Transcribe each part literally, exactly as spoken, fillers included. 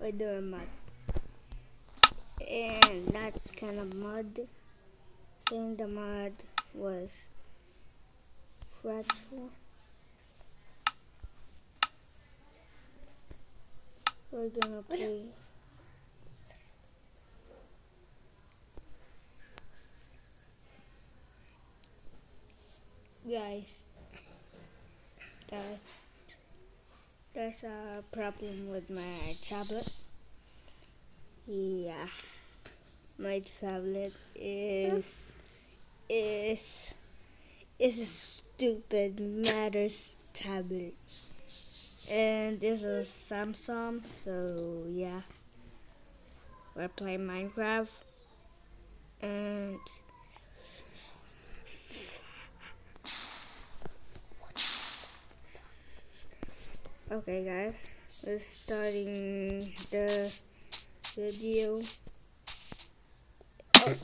we're doing mud. And that kind of mud, saying the mud was fragile. We're gonna play. Guys, guys, there's a problem with my tablet. Yeah, my tablet is is is a stupid Matters tablet, and this is Samsung. So yeah, we're playing Minecraft, and okay, guys, we're starting the video. Oh.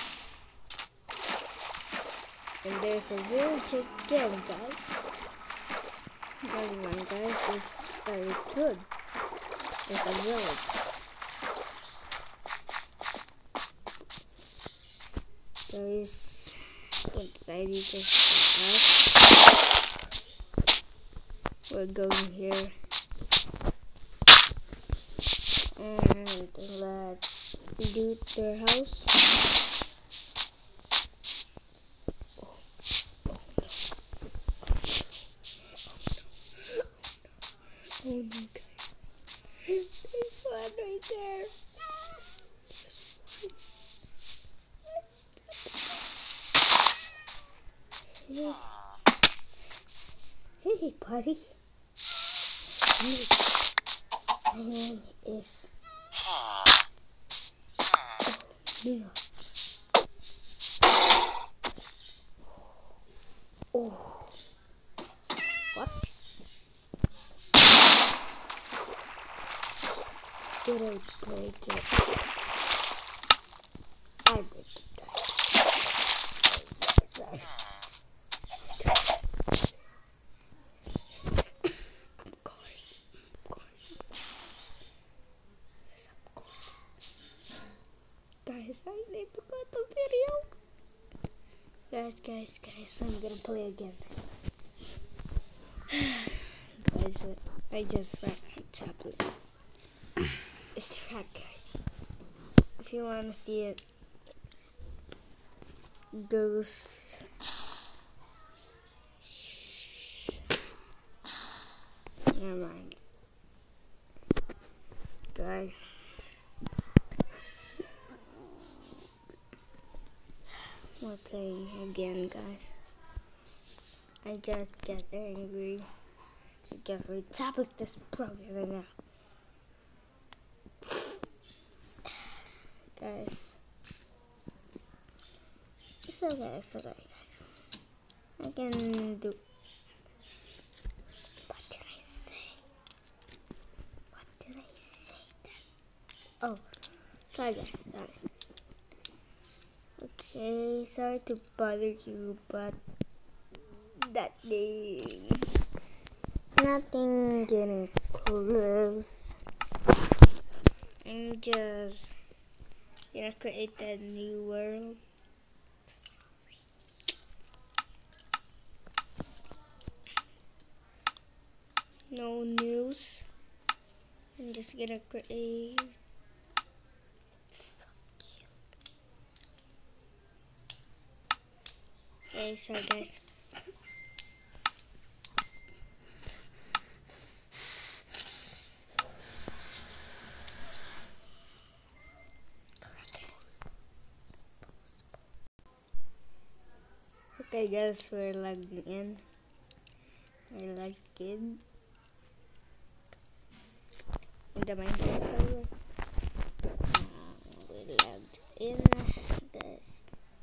And there's a village again, guys. Never mind, guys, it's very good. There's a village. Guys, don't decide just we're going here. And let's loot their house. Oh no, guys. There's one right there. Hey, hey buddy. My name is Nina. Oh. What? Did I break it? I break it, guys. Sorry, sorry, sorry. Of course. Of course, of course. Yes, of course. Guys, I need to cut the video. Guys, guys, guys, I'm gonna play again. Guys, I just wrecked my tablet. It's wrecked, guys. If you wanna see it, goes. Never mind, guys. We're playing again, guys. I just get angry because my tablet is broken now. Guys, it's okay, it's okay, guys. I can do. What did I say? What did I say then? Oh, sorry, guys. Sorry. Okay, sorry to bother you, but that day, nothing getting close. I'm just gonna create a new world. No news. I'm just gonna create. Okay, sorry guys. Okay guys, we're logging in. We're logged in. In the Minecraft server. Uh, we logged in, guys.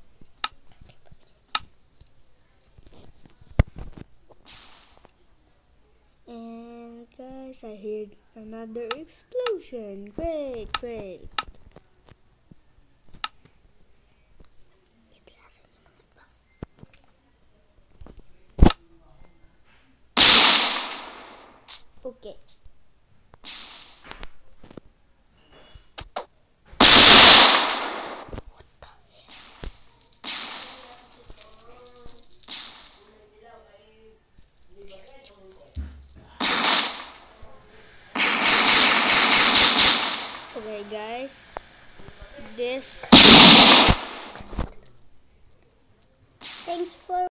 And guys, I heard another explosion. Great, great. Okay. Okay, guys. This. Thanks for